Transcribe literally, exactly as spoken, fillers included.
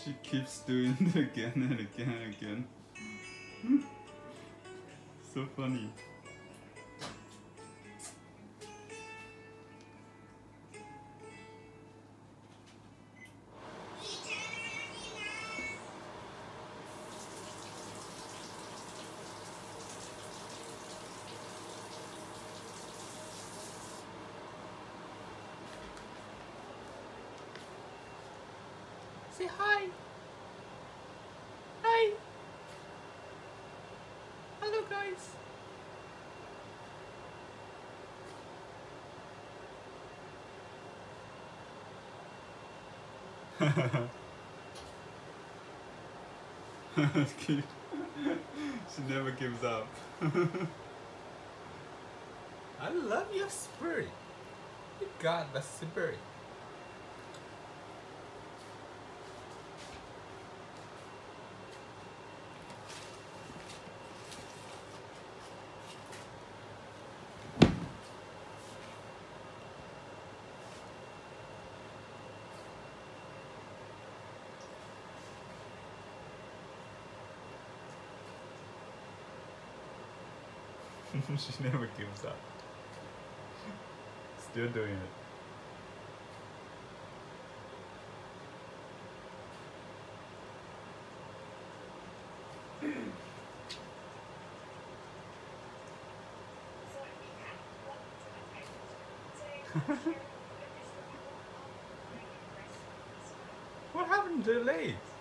She keeps doing it again and again and again. So funny. Say hi. Hi. Hello, guys. That's cute. She never gives up. I love your spirit. You got the spirit. She never gives up. Still doing it. What happened to the legs?